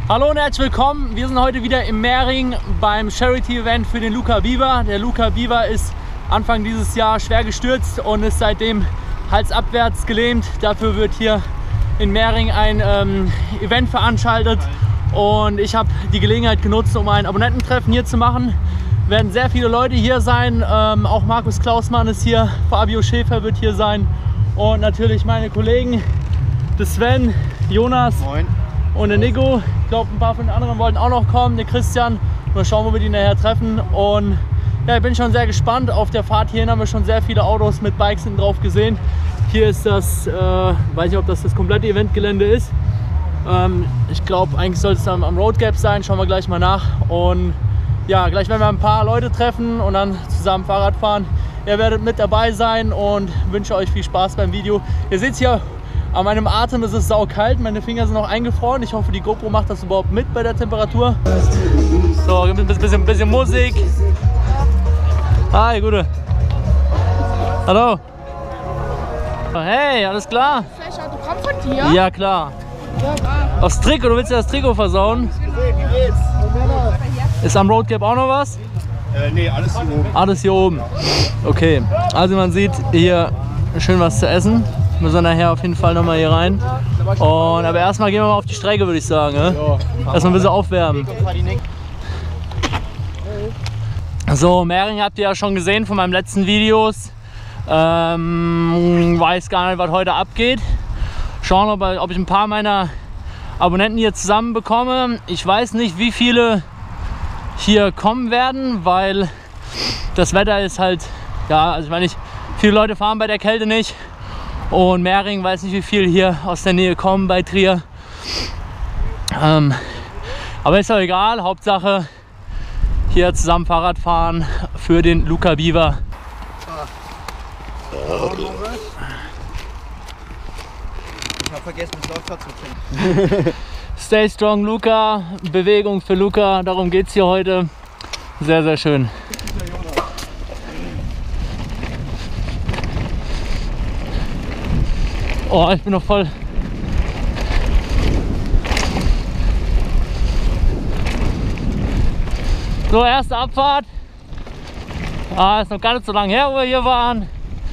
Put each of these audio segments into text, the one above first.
Hallo und herzlich willkommen. Wir sind heute wieder im Mehring beim Charity-Event für den Luca Biber. Der Luca Biber ist Anfang dieses Jahr schwer gestürzt und ist seitdem halsabwärts gelähmt. Dafür wird hier in Mehring ein Event veranstaltet und ich habe die Gelegenheit genutzt, um ein Abonnententreffen hier zu machen. Werden sehr viele Leute hier sein. Auch Markus Klausmann ist hier, Fabio Schäfer wird hier sein und natürlich meine Kollegen, der Sven, Jonas. Moin. Und der Nico. Ich glaube, ein paar von den anderen wollten auch noch kommen, der Christian. Mal schauen, wo wir die nachher treffen. Und ja, ich bin schon sehr gespannt. Auf der Fahrt hierhin haben wir schon sehr viele Autos mit Bikes hinten drauf gesehen. Hier ist das, weiß nicht, ob das komplette Eventgelände ist. Ich glaube, eigentlich sollte es am Road Gap sein. Schauen wir gleich mal nach. Und ja, gleich werden wir ein paar Leute treffen und dann zusammen Fahrrad fahren. Ihr werdet mit dabei sein und wünsche euch viel Spaß beim Video. Ihr seht hier, an meinem Atem ist es saukalt, meine Finger sind noch eingefroren. Ich hoffe, die GoPro macht das überhaupt mit bei der Temperatur. So, ein bisschen Musik. Hi, Gute. Hallo. Hey, alles klar? Vielleicht Autogramm von dir? Ja, klar. Das Trikot, du willst ja das Trikot versauen? Wie geht's? Ist am Road Gap auch noch was? Nee, alles hier oben. Alles hier oben. Okay, also man sieht hier schön was zu essen. Müssen wir nachher auf jeden Fall nochmal hier rein. Aber erstmal gehen wir mal auf die Strecke, würde ich sagen. Ne? Erstmal ein bisschen aufwärmen. So, Mehring habt ihr ja schon gesehen von meinen letzten Videos. Weiß gar nicht, was heute abgeht. Schauen, ob ich ein paar meiner Abonnenten hier zusammen bekomme. Ich weiß nicht, wie viele hier kommen werden, weil das Wetter ist halt, ja, also ich meine, viele Leute fahren bei der Kälte nicht. Und Mehring, weiß nicht, wie viel hier aus der Nähe kommen bei Trier. Aber ist doch egal, Hauptsache hier zusammen Fahrrad fahren für den Luca Biber. Ich habe vergessen, das Laufrad zu trinken. Stay strong, Luca. Bewegung für Luca, darum geht es hier heute. Sehr, sehr schön. Oh, ich bin noch voll. So, erste Abfahrt. Ist noch gar nicht so lange her, wo wir hier waren.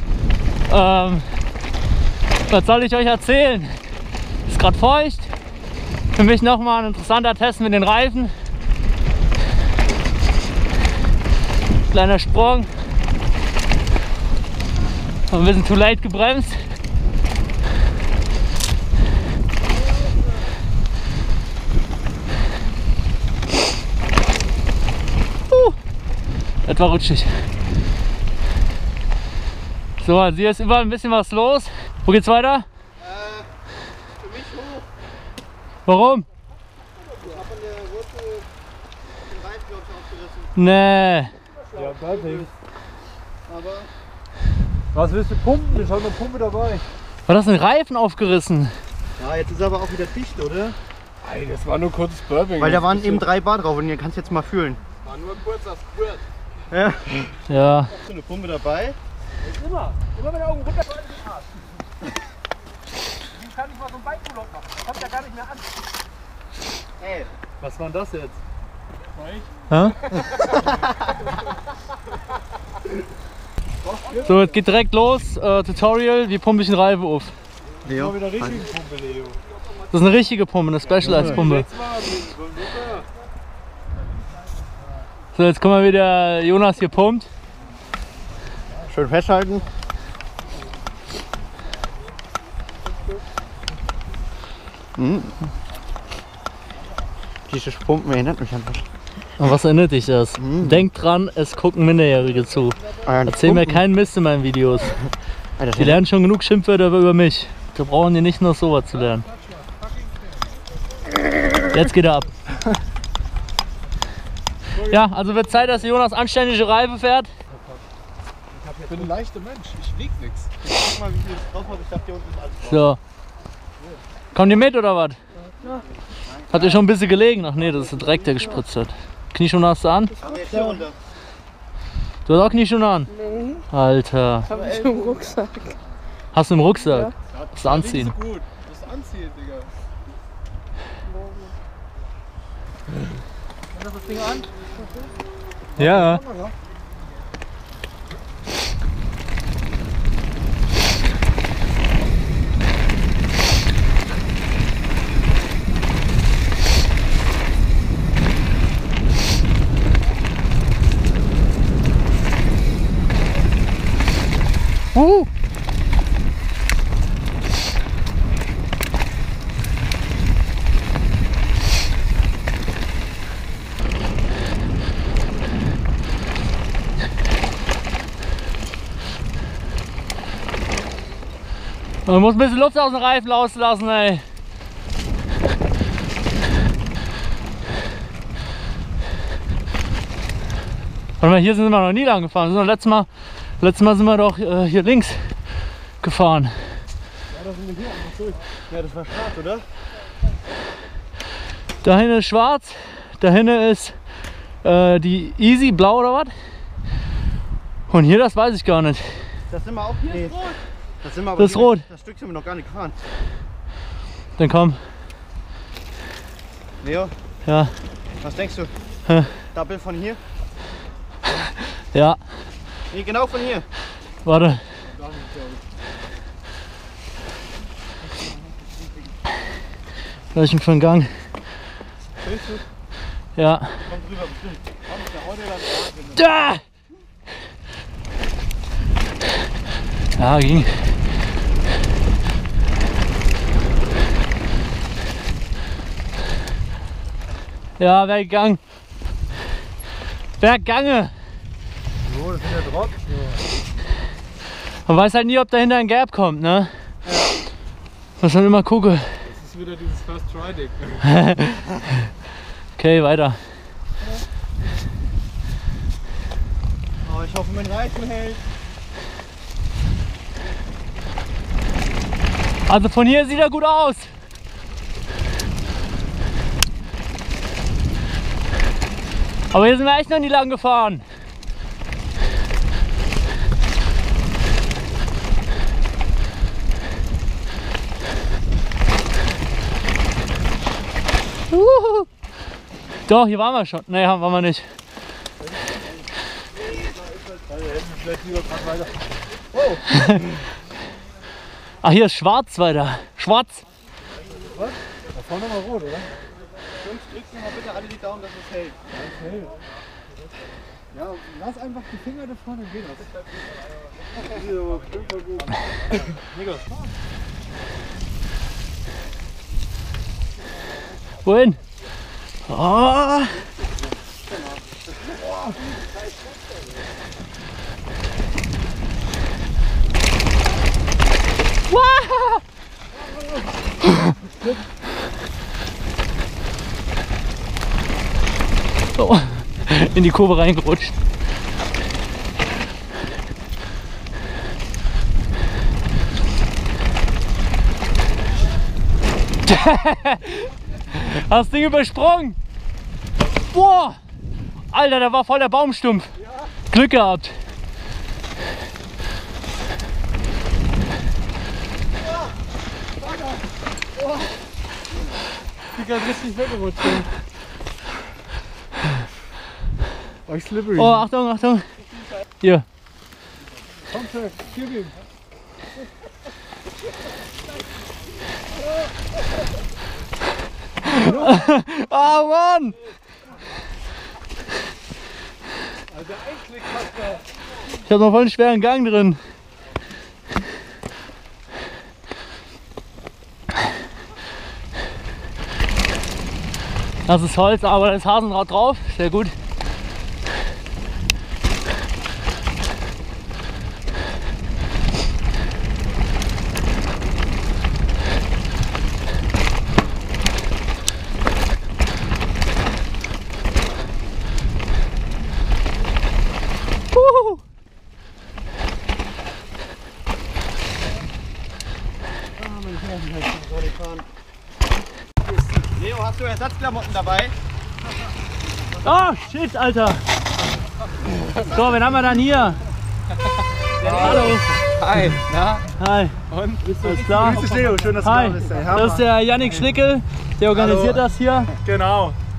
Was soll ich euch erzählen? Ist gerade feucht. Für mich nochmal ein interessanter Test mit den Reifen. Kleiner Sprung. Ein bisschen too late gebremst. Etwa rutschig. So, also hier ist überall ein bisschen was los. Wo geht's weiter? Für mich hoch. Warum? Ich habe an der Wurzel den Reifen, glaube ich, aufgerissen. Nee. Ja, perfekt. Aber Was willst du pumpen? Ich habe eine Pumpe dabei. War das ein Reifen aufgerissen? ja, jetzt ist er aber auch wieder dicht, oder? Ey, das war nur kurzes Burping. Weil da waren eben 3 Bar drauf und ihr kannst jetzt mal fühlen. War nur kurzer Squirt. Ja. Ja. Hast du eine Pumpe dabei? Immer wenn der Augen runter ist, Arsch. Wie kann ich mal so einen Bike-Urlaub machen? Das kommt ja gar nicht mehr an. Ey. Was war denn das jetzt? Hä? So, jetzt geht direkt los. Tutorial, wie pumpe ich einen Reifen auf. Leo. Mal wieder richtige Pumpe, Leo. Das ist eine richtige Pumpe, eine Specialized-Pumpe. Jetzt mal, super. So, jetzt guck mal, wie der Jonas hier pumpt. Schön festhalten. Dieses Pumpen erinnert mich an was. An was erinnert dich das? Denkt dran, es gucken Minderjährige zu. Erzähl mir keinen Mist in meinen Videos. Die lernen schon genug Schimpfwörter über mich. Wir brauchen hier nicht noch sowas zu lernen. Jetzt geht er ab. Ja, also wird Zeit, dass Jonas anständige Reifen fährt. Ich bin ein leichter Mensch, ich wieg nichts. Guck mal, wie viel es drauf hat. Ich dachte, hier unten ist alles drauf. So. Kommt ihr mit oder was? Ja. Habt ihr schon ein bisschen gelegen? Ach nee, das ist der Dreck, der gespritzt hat. Knieschuhe hast du an? Aber jetzt hier runter. Du hast auch Knieschuhe an? Nee, Alter. hab ich im Rucksack. Hast du im Rucksack? Ja. Musst du anziehen. Nicht so gut. Du musst anziehen, Digga. Lass das Ding an. Ja. Man muss ein bisschen Luft aus dem Reifen rauslassen, ey. Warte mal, hier sind wir noch nie lang gefahren. Letztes Mal sind wir doch hier links gefahren. Ja, da sind wir hier einfach durch. Ja, das war schwarz, oder? Da hinten ist schwarz, da hinten ist die Easy blau oder was? Und hier, das weiß ich gar nicht. Das sind wir auch hier? Nee. Ist rot. Das sind wir aber das ist rot. Das Stück sind wir noch gar nicht gefahren. Dann komm. Leo? Ja. Was denkst du? Double von hier? Ja. Nee, genau von hier. Warte. Was ist denn für ein Gang? Willst du? Ja. Komm drüber bestimmt. Komm, ist der heute dann da! Ja, ging. Ja, wäre gegangen. Wäre gegangen. So, das ist der Drop. Man weiß halt nie, ob dahinter ein Gap kommt, ne? Ja. Muss man immer gucken. Das ist wieder dieses First Try Ding. Okay, weiter. Oh, ich hoffe, mein Reifen hält. Also von hier sieht er gut aus. Aber hier sind wir echt noch nie lang gefahren. Doch, hier waren wir schon. Ne, waren wir nicht. Oh. Ach, hier ist schwarz weiter. Schwarz. Was? Da vorne mal rot, oder? Jungs, drückt mir mal bitte alle die Daumen, dass es hält. Das hält. Ja, lass einfach die Finger da vorne gehen. Das ist aber bestimmt voll gut. Nikos. Wohin? Oh. Wow. Oh, in die Kurve reingerutscht. Hast das Ding übersprungen? Boah! Alter, da war voll der Baumstumpf. Glück gehabt. Ich bin richtig weggerutscht. Oh, ich slippery. Oh, Achtung, Achtung. Hier. Komm, Chef, gib ihm. Oh Mann! Also ein Klick hast du. Ich habe noch voll einen schweren Gang drin. Das ist Holz, aber da ist Hasenrad drauf. Sehr gut. Leo, hast du Ersatzklamotten dabei? Oh shit, Alter! So, wen haben wir dann hier? Hallo! Hi, na? Hi! Und? Bist du alles klar? Grüß dich, Leo, schön, dass du Hi! da bist. Ey. Das ist der Yannick Schlickel, der organisiert das hier. Genau.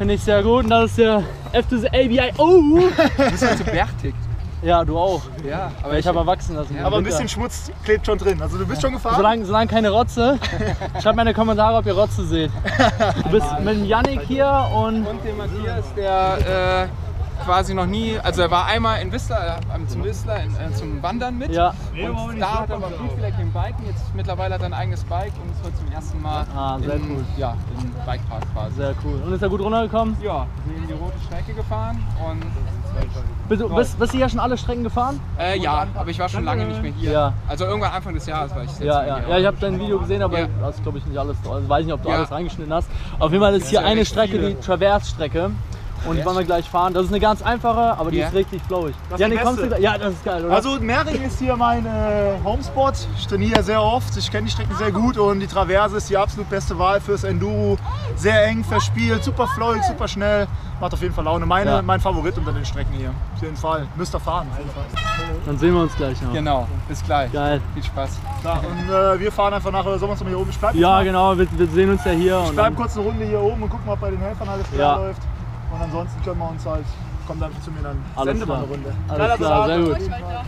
Finde ich sehr gut. Und das ist der F2 ABI. Oh! Du bist halt so bärtig. Ja, du auch. Ja, Aber ich habe mal wachsen lassen. Aber ein bisschen Schmutz klebt schon drin. Also du bist schon gefahren? Solange keine Rotze. Schreibt mir in die Kommentare, ob ihr Rotze seht. Du bist mit dem Yannick hier und dem Matthias, der quasi noch nie, also er war einmal in Whistler, zum Wandern mit. ja. Und da hat er aber Blutfleck im Biken, jetzt mittlerweile hat er ein eigenes Bike und ist heute zum ersten Mal sehr cool. Ja, im Bikepark quasi. Sehr cool. Und ist er gut runtergekommen? Ja, wir sind die rote Strecke gefahren und Bist du hier schon alle Strecken gefahren? ja, aber ich war schon lange nicht mehr hier. Ja. Also irgendwann Anfang des Jahres war ich jetzt Ja, hier. ja. Ja, ich habe dein Video gesehen, aber Ja. das ist glaube ich nicht alles. Also weiß nicht, ob du Ja. alles reingeschnitten hast. Auf jeden Fall ist hier ja eine recht Strecke, viele. die Traverse-Strecke. Und die wollen wir gleich fahren. Das ist eine ganz einfache, aber die Ja. ist richtig flowig. Das ist Janik, die kommst du beste. da? Ja, das ist geil, oder? Also Mering ist hier mein Homespot. Ich trainiere sehr oft, ich kenne die Strecken sehr gut und die Traverse ist die absolut beste Wahl fürs Enduro. Sehr eng verspielt, super flowig, super schnell. Macht auf jeden Fall Laune. Mein Favorit unter den Strecken hier. Auf jeden Fall. Müsst ihr fahren. Auf jeden Fall. Dann sehen wir uns gleich noch. Genau, bis gleich. Geil. Viel Spaß. Ja, und wir fahren einfach nachher, sollen wir uns noch mal hier oben. Ich bleib jetzt Ja, mal. genau, wir sehen uns ja hier. Ich Und bleib dann, kurz eine Runde hier oben und gucken, ob bei den Helfern alles klar läuft. Und ansonsten können wir uns halt, kommt einfach zu mir dann. Alles Sende mal klar. eine Runde. Alles klar, sehr gut.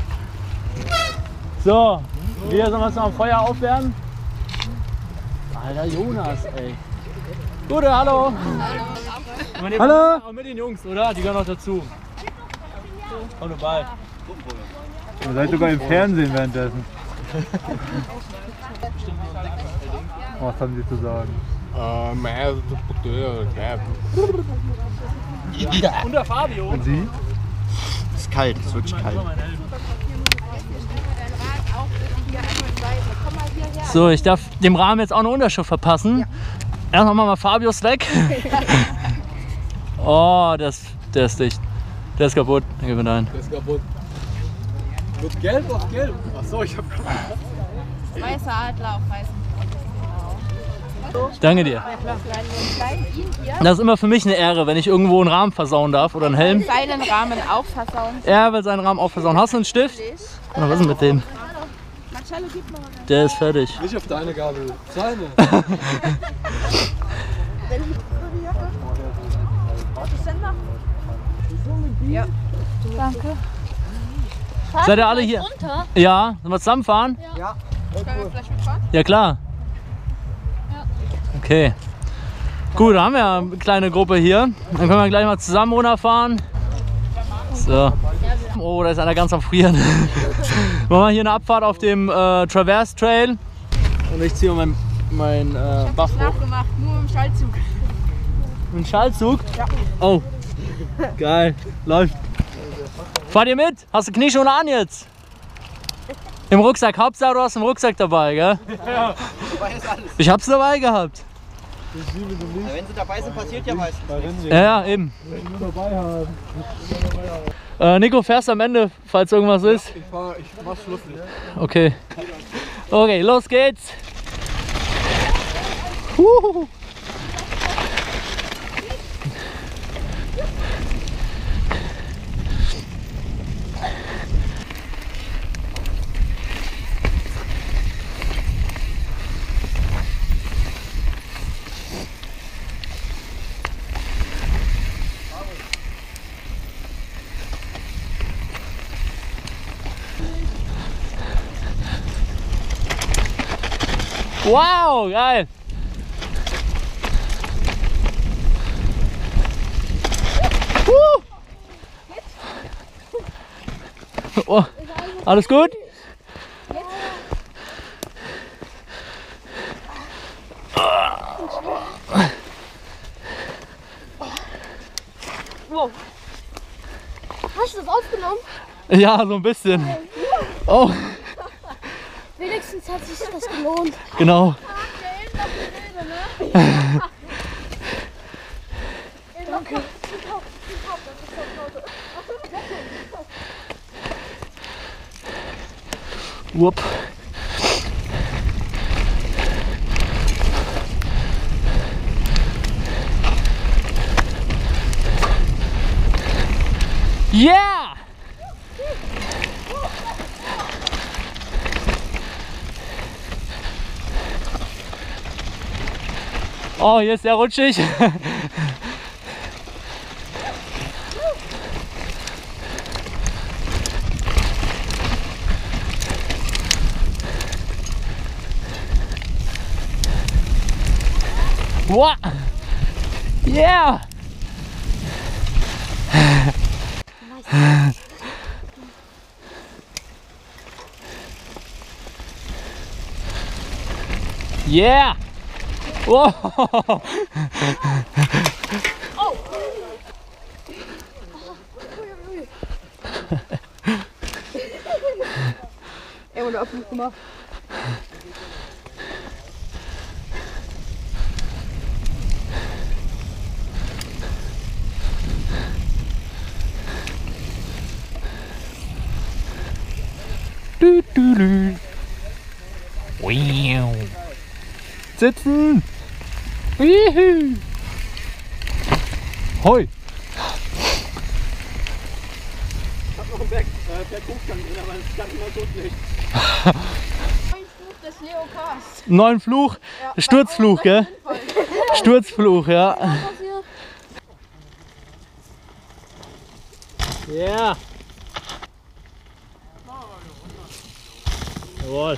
So, wir sollen wir uns noch am Feuer aufwärmen? Alter Jonas, ey. Gute, hallo. Hallo. Auch mit den Jungs, oder? Die gehören noch dazu. Komm dabei. Ihr seid sogar im Fernsehen währenddessen. Was haben Sie zu sagen? Und der Fabio. Und Sie? Es ist kalt, es ist wirklich kalt. So, ich darf dem Rahmen jetzt auch eine Unterschrift verpassen. Erst machen wir mal Fabius weg. Oh, der ist dicht. Der ist kaputt. Den geben wir da hin. Der ist kaputt. Mit Gelb auf Gelb. Achso, ich hab Weißer Adler auf weißem. Danke dir. Das ist immer für mich eine Ehre, wenn ich irgendwo einen Rahmen versauen darf oder einen Helm. Seinen Rahmen auch versauen. Er will seinen Rahmen auch versauen. Hast du einen Stift? Oder was ist mit dem? Marcello, gib mal. Der ist fertig. nicht auf deine Gabel. Seine. Ja. Danke. Seid ihr alle hier? Runter? Ja, sollen wir zusammenfahren? Können wir vielleicht mitfahren? Ja, klar. Okay. Gut, dann haben wir ja eine kleine Gruppe hier. Dann können wir gleich mal zusammen runterfahren. So. Oh, da ist einer ganz am Frieren. Machen wir hier eine Abfahrt auf dem Traverse Trail. Und ich ziehe mein Buff hoch. Nachgemacht, nur im Schaltzug. Ein Schaltzug? Ja. Oh, geil. Läuft. Fahrt ihr mit? Hast du Knieschoner an jetzt? Im Rucksack. Hauptsache du hast einen Rucksack dabei, gell? Dabei ist alles. Ich hab's dabei gehabt. Wenn sie dabei sind, passiert ja meistens. Ja, eben. Nico, fährst am Ende, falls irgendwas ist? Ich mach Schluss nicht. Okay. Okay, los geht's. Huhu. Wow, geil. Oh, alles gut? Wow. Hast du das aufgenommen? Ja, so ein bisschen. Oh, Wenigstens hat sich das gelohnt. genau. Danke. Whoop. Yeah! Oh, hier ist sehr rutschig. Wow. Yeah. Yeah. Wow. Oh. Ey, und Abflug gemacht. Wow. Sitzen. Juhu. Hoi. Ich hab noch einen Berghochgang drin, aber das kann immer so schlecht. Des Leocast. Neuen Fluch. Sturzfluch, gell? Sturzfluch, ja. Ja. Jawohl.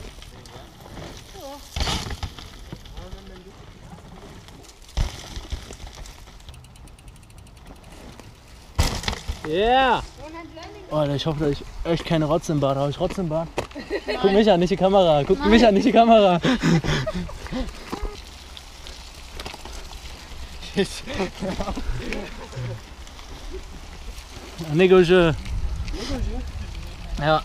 Ja. Oh, ich hoffe, dass ich echt keine Rotze im Bad habe. Ich Rotze im Bad? Guck mich an, nicht die Kamera. Guck mich an, nicht die Kamera. Nico, ja.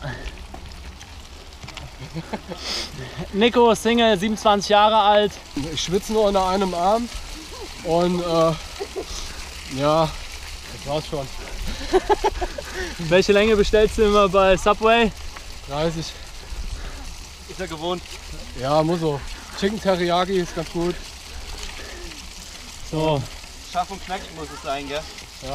Nico, Single, 27 Jahre alt. Ich schwitze nur unter einem Arm und ja, das war's schon. Welche Länge bestellst du immer bei Subway? 30. Ist er gewohnt. Ja, muss so. Chicken Teriyaki ist ganz gut. So. Scharf und knackig muss es sein, gell? Ja.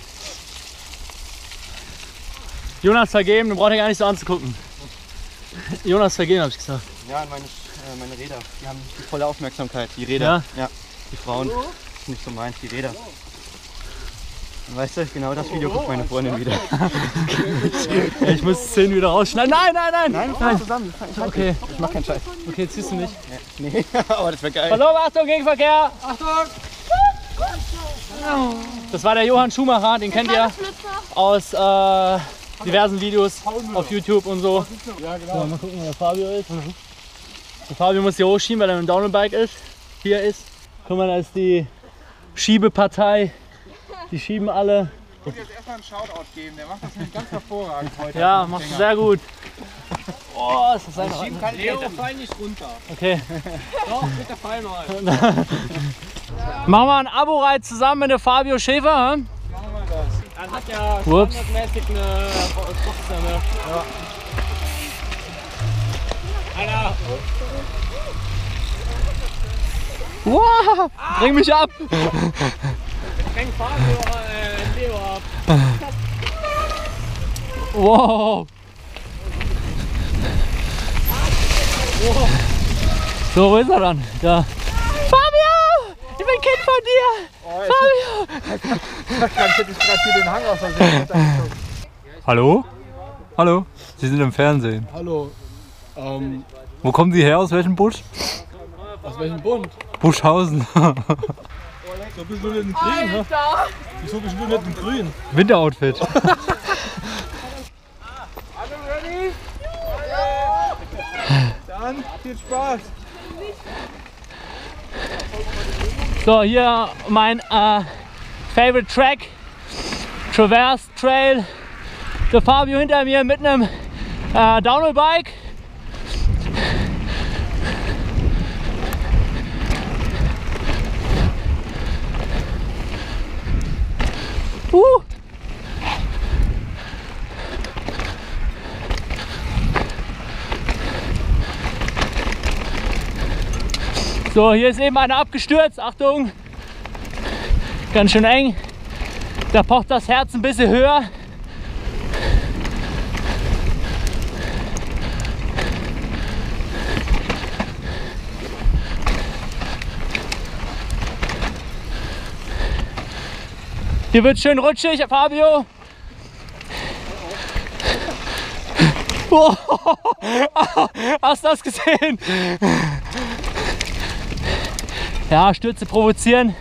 Jonas vergeben, du brauchst ja gar nicht so anzugucken. Jonas vergeben, hab ich gesagt. Ja, meine Räder. Die haben die volle Aufmerksamkeit. Die Räder. Ja? Ja. Die Frauen. Ist nicht so meins, die Räder. Weißt du, genau das Video guckt meine Freundin wieder. Ja, ich muss die Szene wieder rausschneiden. Nein, nein, nein! Nein, fahr zusammen. Okay, Ich mach keinen Scheiß. okay, ziehst du nicht. Nee, aber das wäre geil. Hallo, Achtung, Gegenverkehr! Achtung! Das war der Johann Schumacher, den kennt ihr aus diversen Videos auf YouTube und so. Ja, So, genau. mal gucken, wo der Fabio ist. Der Fabio muss hier hochschieben, weil er mit dem Downhill-Bike ist. Hier ist. Guck mal, da ist die Schiebepartei. Die schieben alle. Ich muss jetzt erstmal einen Shoutout geben, der macht das nämlich ganz hervorragend heute. Ja, machst du sehr gut. Oh, ist das einfach. Leo, fall nicht runter. Okay. Doch, bitte fall mal. Machen wir einen Abo-Reit zusammen mit der Fabio Schäfer. Hm? Dann hat ja Ups. standardmäßig eine Boxer, Ja. Alter. Wow, bring mich ab. Fängt Fabio, Leo ab. Wow. So, wo ist er dann? Da. Fabio! Ich bin Kind von dir! Fabio! Ich hätte gerade hier den Hang aus Versehen. Hallo? Hallo? Sie sind im Fernsehen. Hallo. Wo kommen Sie her? Aus welchem Busch? Aus welchem Bund? Buschhausen. So bist du nicht im Grün, ne? Wieso bist du nicht im Grün? Winteroutfit. Dann viel Spaß. So, hier mein Favorite Track, Traverse Trail. Der Fabio hinter mir mit einem Downhill Bike. So, hier ist eben einer abgestürzt. Achtung, ganz schön eng. Da pocht das Herz ein bisschen höher. Hier wird schön rutschig, Fabio. Oh, hast du das gesehen? Ja, Stürze provozieren.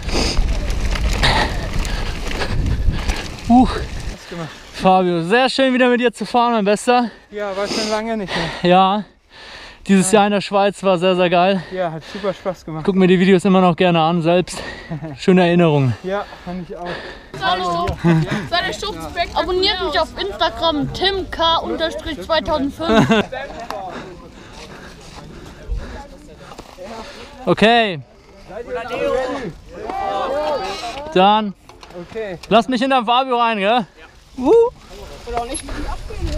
Fabio, sehr schön wieder mit dir zu fahren, mein Bester. Ja, war schon lange nicht mehr. Ja, dieses Jahr in der Schweiz war sehr, sehr geil. Ja, hat super Spaß gemacht. Guck mir die Videos immer noch gerne an, selbst. Schöne Erinnerungen. Ja, fand ich auch. Abonniert mich auf Instagram timk_2005. Okay. Dann Okay. lass mich hinter Fabio rein, gell? Ja. Oder auch nicht mit ihm abgehen.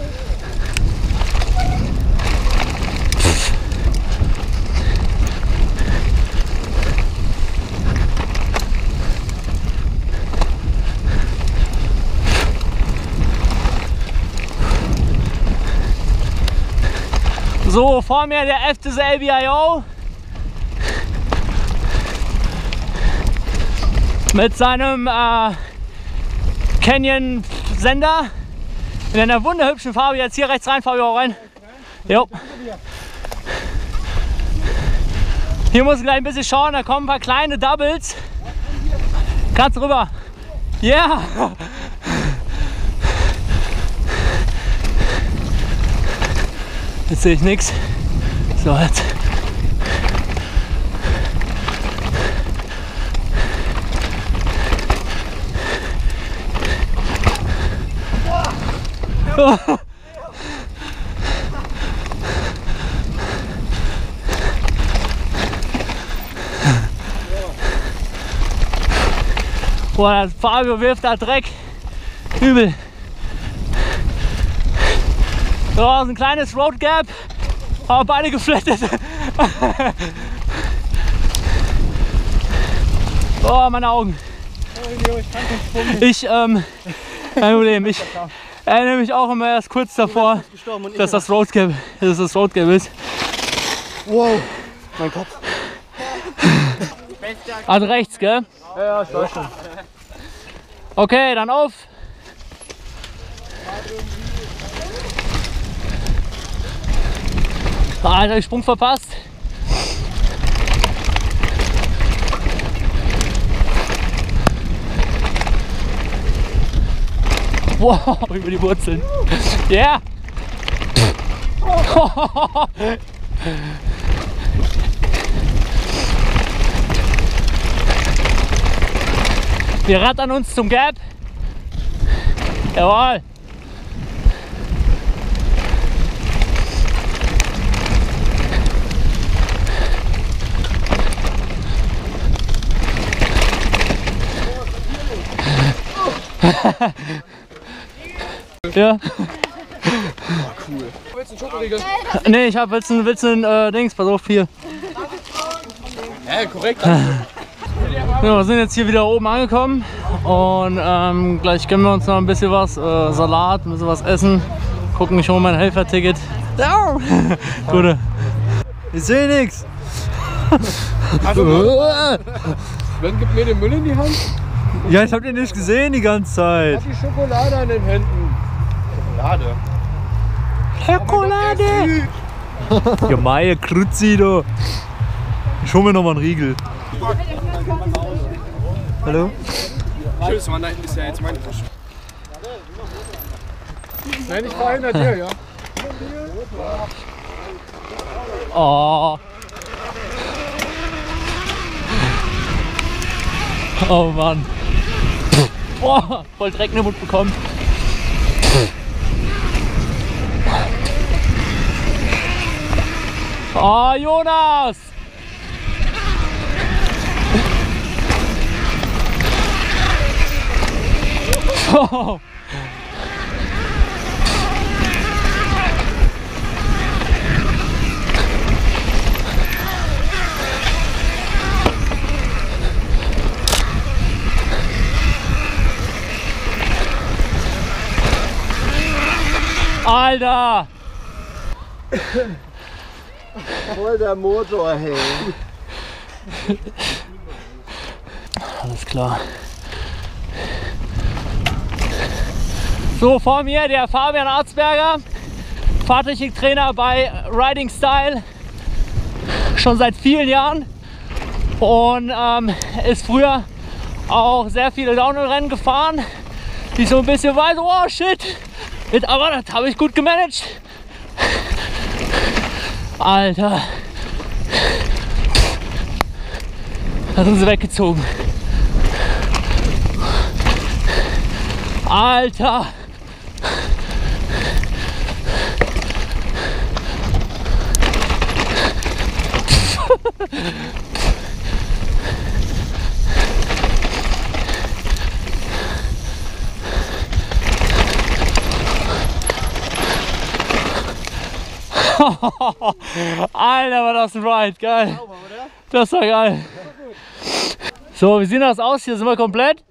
So, vor mir der FTSLBIO mit seinem Canyon-Sender in einer wunderhübschen Farbe. Jetzt hier rechts rein, Fabio, rein. Jo. Hier muss ich gleich ein bisschen schauen, da kommen ein paar kleine Doubles. Kannst rüber. Ja! Yeah. Jetzt sehe ich nichts. So, jetzt. Oh. Boah, Fabio wirft da Dreck. Übel. So, ist ein kleines Road Gap, aber beide geflattet. Oh, meine Augen. Kein Problem. Ich erinnere mich auch immer erst kurz davor, dass das Road Gap ist. Wow, mein Kopf. Also rechts, gell? Ja, ich weiß schon. Okay, dann auf. Alter, ich Sprung verpasst. Wow, über die Wurzeln. Ja. Yeah. Wir rattern uns zum Gap. Jawohl. Ja. Cool. Willst du einen Schokoriegel? Nee, ich hab willst du einen Dings, pass auf hier. Ja, korrekt. Ja, wir sind jetzt hier wieder oben angekommen und gleich gönnen wir uns noch ein bisschen was, Salat, ein bisschen was essen. Gucken, ich hole mein Helferticket. Ja. Gute. Ich sehe nichts. Sven gibt mir den Müll in die Hand. Ja, ich hab den nicht gesehen die ganze Zeit. Hat die Schokolade an den Händen. Schokolade! Ja, meine Krützi da. Ich hol mir noch mal einen Riegel. Hallo? Tschüss, Mann, da hinten ist ja jetzt meine Tasche. Nein, ich fahre hinter dir, ja. Oh. Oh Mann. Boah, voll Dreck in den Mund bekommen. Oh, Jonas! Oh. Alter! Voll der Motor, hey. Alles klar. So, vor mir der Fabian Arzberger, Fahrtechniktrainer bei Riding Style, schon seit vielen Jahren. und ist früher auch sehr viele Downhill-Rennen gefahren. Die so ein bisschen weiß, oh shit, aber das habe ich gut gemanagt. Alter, da sind sie weggezogen. Alter. Alter, war das ein Ride, geil. Das war geil. So, wie sieht das aus? Hier sind wir komplett.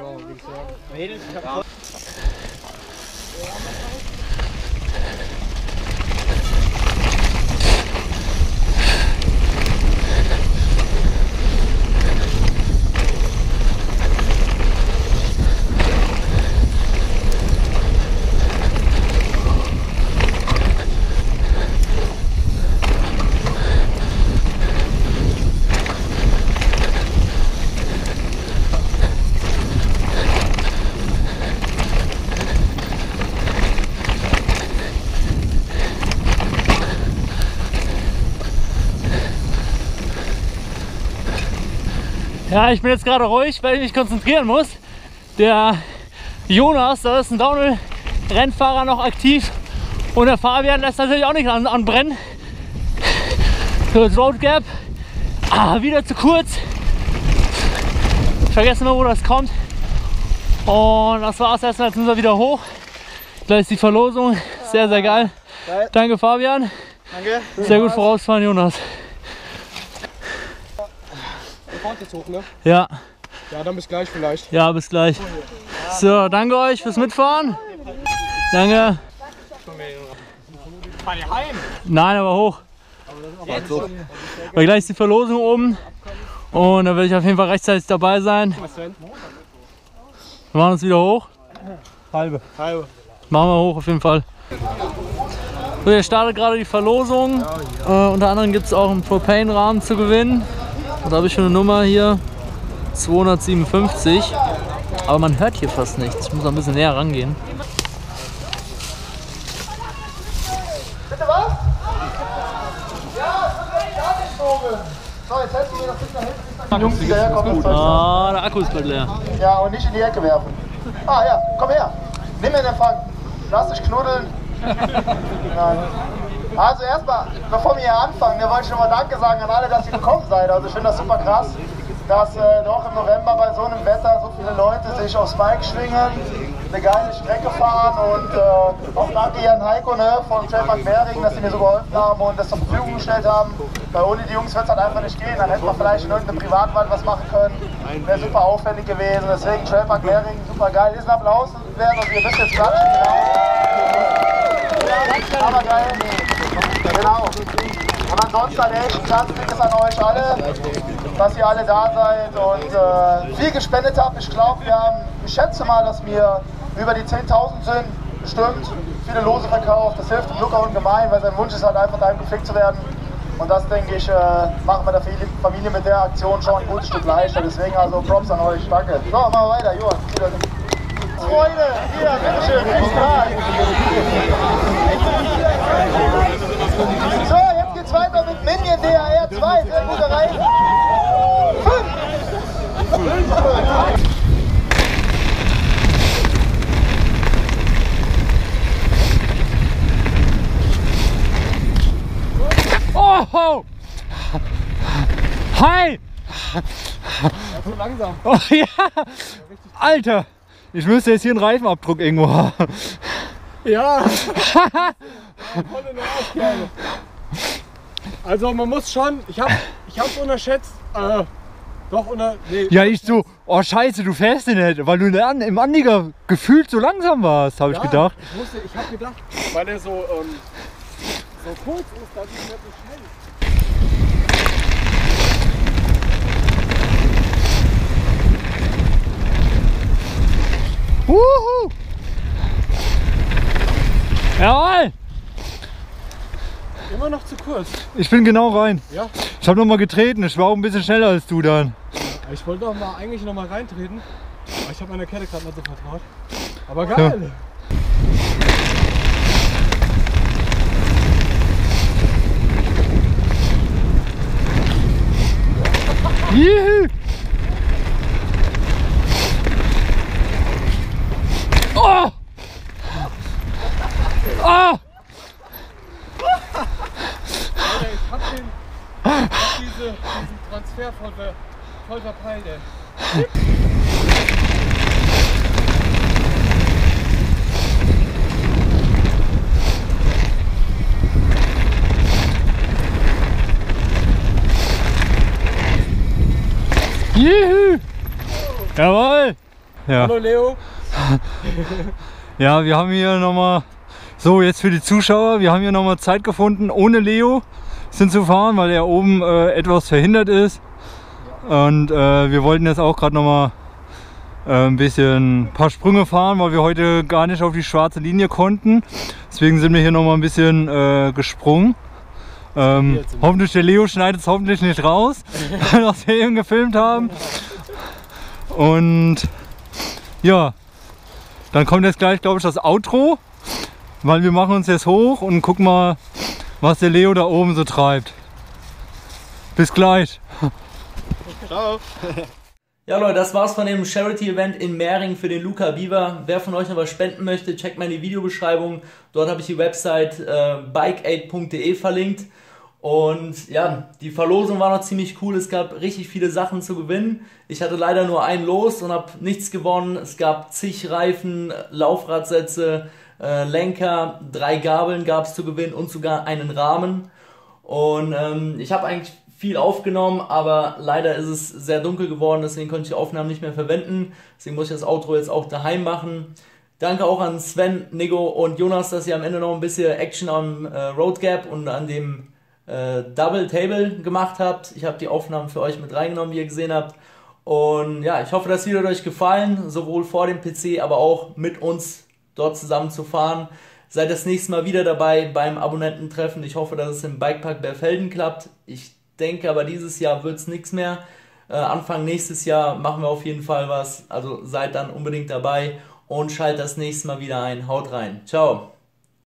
Ja, ich bin jetzt gerade ruhig, weil ich mich konzentrieren muss. Der Jonas, da ist ein Downhill-Rennfahrer noch aktiv. Und der Fabian lässt natürlich auch nicht anbrennen. So, das Road Gap. Wieder zu kurz. Ich vergesse immer, wo das kommt. Und das war's erstmal. Jetzt müssen wir wieder hoch. Gleich ist die Verlosung. Sehr, sehr geil. Danke, Fabian. Danke. Sehr gut vorausfahren, Jonas. Jetzt hoch, ne? Ja. Ja, dann bis gleich vielleicht. Ja, bis gleich. So, danke euch fürs Mitfahren. Danke. Fahr ihr heim? Nein, aber hoch. Weil gleich ist die Verlosung oben. Und da will ich auf jeden Fall rechtzeitig dabei sein. Wir machen uns wieder hoch. Halbe. Machen wir hoch auf jeden Fall. So, hier startet gerade die Verlosung. Unter anderem gibt es auch einen Propane-Rahmen zu gewinnen. Und da habe ich schon eine Nummer hier. 257. Aber man hört hier fast nichts. Ich muss ein bisschen näher rangehen. Bitte was? Ja, das ist echt angezogen. So, jetzt helfen wir das nicht nach hinten. Jungs, die daherkommen. Der Akku ist bald leer. Ja, und nicht in die Ecke werfen. Ja, komm her. Nimm mir den Empfang. Lass dich knuddeln. Nein. Also erstmal, bevor wir hier anfangen, wollte ich schon mal Danke sagen an alle, dass ihr gekommen seid. Also ich finde das super krass, dass doch im November bei so einem Wetter so viele Leute sich aufs Bike schwingen, eine geile Strecke fahren und auch danke hier an Heiko von Trailpark Währingen, dass sie mir so geholfen haben und das zur Verfügung gestellt haben. Weil ohne die Jungs wird es halt einfach nicht gehen. Dann hätten wir vielleicht in irgendeinem Privatwald was machen können. Wäre super aufwendig gewesen. Deswegen Trailpark Währingen, super geil. Ist ein Applaus wert und ihr wisst jetzt klatschen. Genau. Aber geil. Genau. Und ansonsten halt echt ein ganz dickes an euch alle, dass ihr alle da seid und viel gespendet habt. Ich glaube, ich schätze mal, dass wir über die 10.000 sind, bestimmt. Viele Lose verkauft, das hilft dem Luca ungemein, weil sein Wunsch ist halt einfach daheim gefickt zu werden. Und das, denke ich, machen wir der Familie mit der Aktion schon ein gutes Stück leichter. Deswegen also Props an euch, danke. So, machen wir weiter, Johann. Freunde, hier, bitteschön, so, jetzt geht's weiter mit Minion DHR 2, sehr gute Reifen. 5. Oh! Hi! So langsam. Oh ja! Alter! Ich müsste jetzt hier einen Reifenabdruck irgendwo haben. Ja! Also man muss schon, ich hab's unterschätzt, nee. Ja, ich so, oh scheiße, du fährst den nicht, weil du im Anlieger gefühlt so langsam warst, habe ich gedacht. Ich hab gedacht, weil der so kurz ist, dass ich nicht so schnell. Wuhu! Jawohl! immer noch zu kurz. Ich bin genau rein. Ja? Ich habe nochmal getreten, ich war auch ein bisschen schneller als du dann. Ich wollte eigentlich noch mal reintreten, aber ich habe meiner Kette gerade nicht so vertraut. Aber geil! Ja. Juhu. Oh! Oh! Ich hab diesen Transfer voll verpeilt, ey. Juhu! Jawohl! Ja. Hallo Leo! Ja, wir haben hier nochmal, so jetzt für die Zuschauer, wir haben hier nochmal Zeit gefunden, ohne Leo zu fahren, weil er oben etwas verhindert ist. Und wir wollten jetzt auch gerade nochmal ein paar Sprünge fahren, weil wir heute gar nicht auf die schwarze Linie konnten. Deswegen sind wir hier nochmal ein bisschen gesprungen. Hoffentlich der Leo schneidet es hoffentlich nicht raus, was wir eben gefilmt haben. Und ja, dann kommt jetzt gleich, glaube ich, das Outro, weil wir machen uns jetzt hoch und gucken mal, was der Leo da oben so treibt. Bis gleich. Ciao! Ja Leute, das war's von dem Charity-Event in Mehring für den Luca Beaver. Wer von euch noch was spenden möchte, checkt mal in die Videobeschreibung. Dort habe ich die Website bikeaid.de verlinkt. Und ja, die Verlosung war noch ziemlich cool. Es gab richtig viele Sachen zu gewinnen. Ich hatte leider nur ein Los und habe nichts gewonnen. Es gab zig Reifen, Laufradsätze, Lenker, 3 Gabeln gab es zu gewinnen und sogar einen Rahmen. Und ich habe eigentlich viel aufgenommen, aber leider ist es sehr dunkel geworden, deswegen konnte ich die Aufnahmen nicht mehr verwenden. Deswegen muss ich das Outro jetzt auch daheim machen. Danke auch an Sven, Nico und Jonas, dass ihr am Ende noch ein bisschen Action am Road Gap und an dem Double Table gemacht habt. Ich habe die Aufnahmen für euch mit reingenommen, wie ihr gesehen habt. Und ja, ich hoffe, das Video hat euch gefallen, sowohl vor dem PC, aber auch mit uns dort zusammen zu fahren. Seid das nächste Mal wieder dabei beim Abonnententreffen. Ich hoffe, dass es im Bikepark Berfelden klappt. Ich denke aber, dieses Jahr wird es nichts mehr. Anfang nächstes Jahr machen wir auf jeden Fall was. Also seid dann unbedingt dabei und schaltet das nächste Mal wieder ein. Haut rein. Ciao.